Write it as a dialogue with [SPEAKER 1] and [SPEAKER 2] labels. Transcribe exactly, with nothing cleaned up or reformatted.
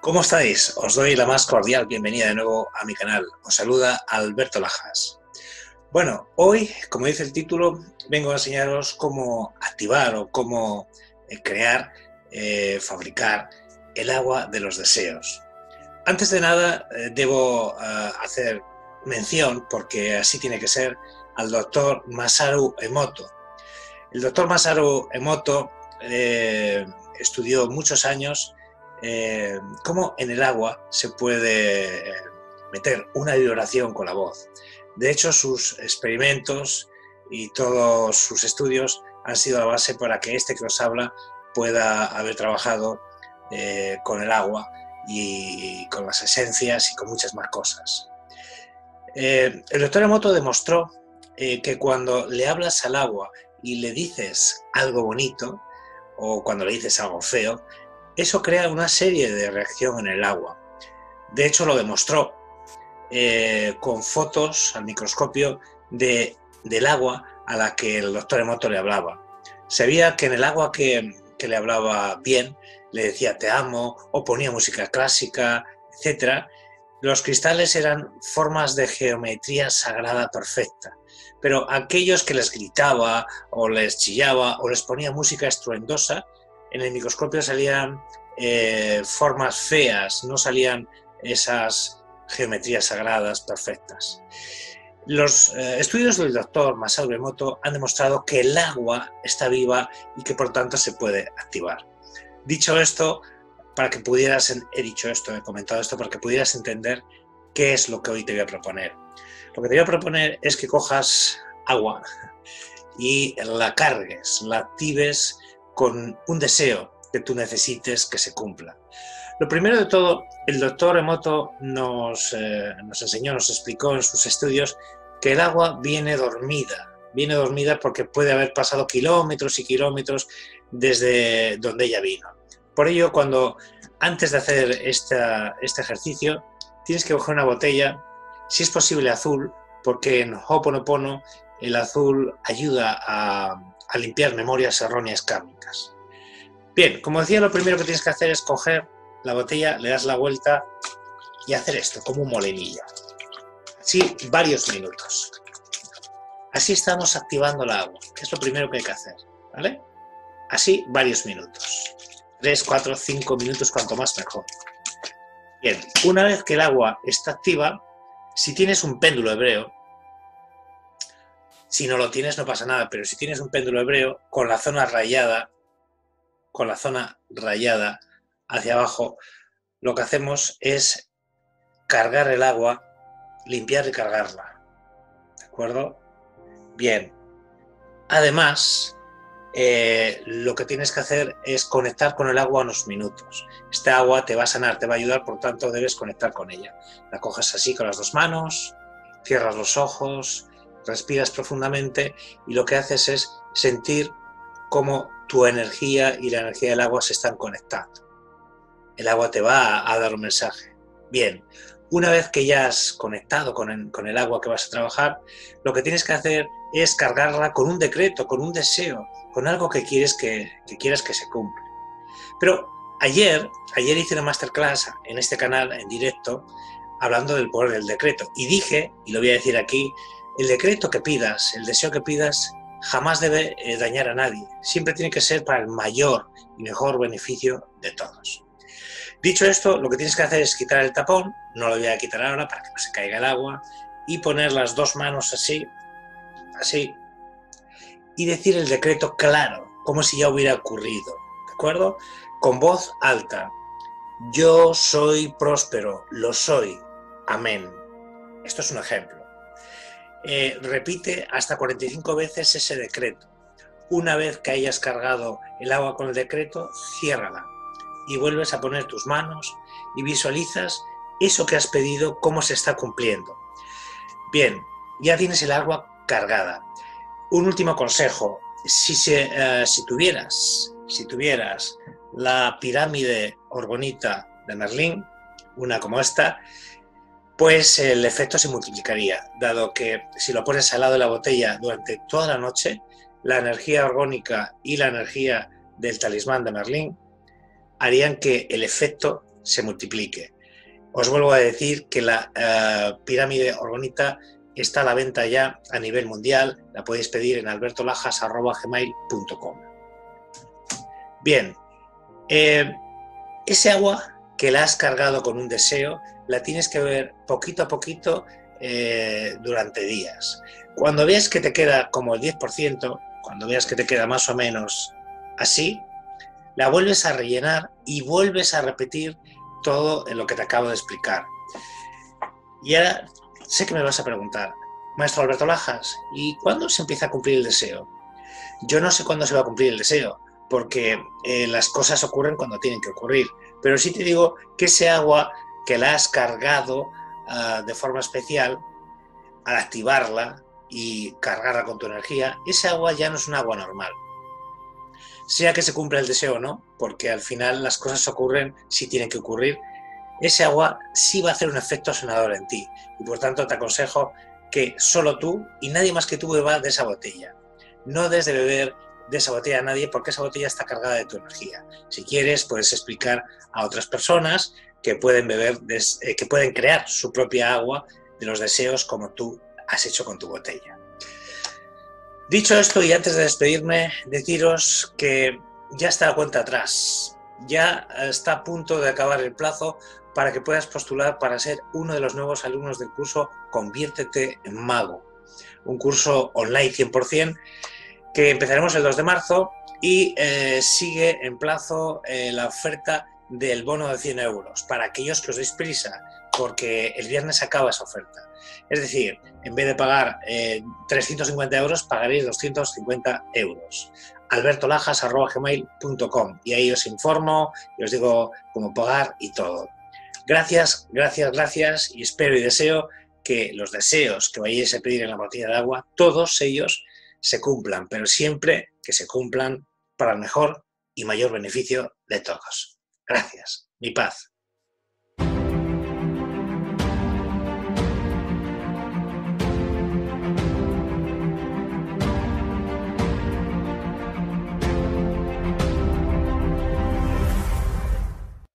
[SPEAKER 1] ¿Cómo estáis? Os doy la más cordial bienvenida de nuevo a mi canal. Os saluda Alberto Lajas. Bueno, hoy, como dice el título, vengo a enseñaros cómo activar o cómo crear, eh, fabricar el agua de los deseos. Antes de nada, eh, debo uh, hacer mención, porque así tiene que ser, al doctor Masaru Emoto. El doctor Masaru Emoto eh, estudió muchos años eh, cómo en el agua se puede meter una vibración con la voz. De hecho, sus experimentos y todos sus estudios han sido la base para que este que os habla pueda haber trabajado eh, con el agua y con las esencias y con muchas más cosas. Eh, el doctor Emoto demostró eh, que cuando le hablas al agua y le dices algo bonito o cuando le dices algo feo, eso crea una serie de reacción en el agua. De hecho, lo demostró eh, con fotos al microscopio de, del agua a la que el doctor Emoto le hablaba. Se veía que en el agua que, que le hablaba bien, le decía te amo o ponía música clásica, etcétera. Los cristales eran formas de geometría sagrada perfecta, pero aquellos que les gritaba o les chillaba o les ponía música estruendosa, en el microscopio salían eh, formas feas, no salían esas geometrías sagradas perfectas. Los eh, estudios del doctor Masaru Emoto han demostrado que el agua está viva y que por tanto se puede activar. Dicho esto, para que pudieras, he dicho esto, he comentado esto, para que pudieras entender qué es lo que hoy te voy a proponer. Lo que te voy a proponer es que cojas agua y la cargues, la actives con un deseo que tú necesites que se cumpla. Lo primero de todo, el doctor Emoto nos, eh, nos enseñó, nos explicó en sus estudios que el agua viene dormida. Viene dormida porque puede haber pasado kilómetros y kilómetros desde donde ella vino. Por ello, cuando antes de hacer esta, este ejercicio, tienes que coger una botella, si es posible azul, porque en Ho'oponopono el azul ayuda a, a limpiar memorias erróneas kármicas. Bien, como decía, lo primero que tienes que hacer es coger la botella, le das la vuelta y hacer esto, como un molinillo. Así, varios minutos. Así estamos activando el agua, que es lo primero que hay que hacer, ¿vale? Así, varios minutos. tres, cuatro, cinco minutos, cuanto más mejor. Bien, una vez que el agua está activa, si tienes un péndulo hebreo, si no lo tienes no pasa nada, pero si tienes un péndulo hebreo, con la zona rayada, con la zona rayada hacia abajo, lo que hacemos es cargar el agua, limpiar y cargarla. ¿De acuerdo? Bien. Además, Eh, lo que tienes que hacer es conectar con el agua unos minutos. Esta agua te va a sanar, te va a ayudar, por tanto debes conectar con ella. La coges así con las dos manos, cierras los ojos, respiras profundamente y lo que haces es sentir cómo tu energía y la energía del agua se están conectando. El agua te va a, a dar un mensaje. Bien, una vez que ya has conectado con el, con el agua que vas a trabajar, lo que tienes que hacer es cargarla con un decreto, con un deseo, con algo que quieres que, que quieras que se cumpla. Pero ayer, ayer hice una masterclass en este canal, en directo, hablando del poder del decreto. Y dije, y lo voy a decir aquí, el decreto que pidas, el deseo que pidas, jamás debe eh, dañar a nadie. Siempre tiene que ser para el mayor y mejor beneficio de todos. Dicho esto, lo que tienes que hacer es quitar el tapón, no lo voy a quitar ahora para que no se caiga el agua, y poner las dos manos así, así, y decir el decreto claro, como si ya hubiera ocurrido, ¿de acuerdo? Con voz alta. Yo soy próspero, lo soy. Amén. Esto es un ejemplo. Eh, repite hasta cuarenta y cinco veces ese decreto. Una vez que hayas cargado el agua con el decreto, ciérrala y vuelves a poner tus manos y visualizas eso que has pedido, cómo se está cumpliendo. Bien, ya tienes el agua cargada. Un último consejo, si, se, uh, si, tuvieras, si tuvieras la pirámide orgonita de Merlín, una como esta, pues el efecto se multiplicaría, dado que si lo pones al lado de la botella durante toda la noche, la energía orgónica y la energía del talismán de Merlín harían que el efecto se multiplique. Os vuelvo a decir que la uh, pirámide orgonita está a la venta ya a nivel mundial, la podéis pedir en alberto lajas arroba gmail punto com. Bien, eh, ese agua que la has cargado con un deseo, la tienes que beber poquito a poquito eh, durante días. Cuando veas que te queda como el diez por ciento, cuando veas que te queda más o menos así, la vuelves a rellenar y vuelves a repetir todo en lo que te acabo de explicar. Y ahora sé que me vas a preguntar, maestro Alberto Lajas, ¿y cuándo se empieza a cumplir el deseo? Yo no sé cuándo se va a cumplir el deseo, porque eh, las cosas ocurren cuando tienen que ocurrir, pero sí te digo que ese agua que la has cargado uh, de forma especial, al activarla y cargarla con tu energía, ese agua ya no es un agua normal. Sea que se cumpla el deseo o no, porque al final las cosas ocurren si tienen que ocurrir, ese agua sí va a hacer un efecto sanador en ti, y por tanto te aconsejo que solo tú y nadie más que tú beba de esa botella. No des de beber de esa botella a nadie, porque esa botella está cargada de tu energía. Si quieres, puedes explicar a otras personas que pueden beber, des, eh, que pueden crear su propia agua de los deseos como tú has hecho con tu botella. Dicho esto, y antes de despedirme, deciros que ya está la cuenta atrás. Ya está a punto de acabar el plazo para que puedas postular para ser uno de los nuevos alumnos del curso Conviértete en Mago. Un curso online cien por cien que empezaremos el dos de marzo y eh, sigue en plazo eh, la oferta del bono de cien euros para aquellos que os deis prisa, porque el viernes acaba esa oferta. Es decir, en vez de pagar eh, trescientos cincuenta euros, pagaréis doscientos cincuenta euros. alberto lajas arroba gmail punto com, y ahí os informo y os digo cómo pagar y todo. Gracias, gracias, gracias, y espero y deseo que los deseos que vayáis a pedir en la botella de agua, todos ellos se cumplan, pero siempre que se cumplan para el mejor y mayor beneficio de todos. Gracias. Mi paz.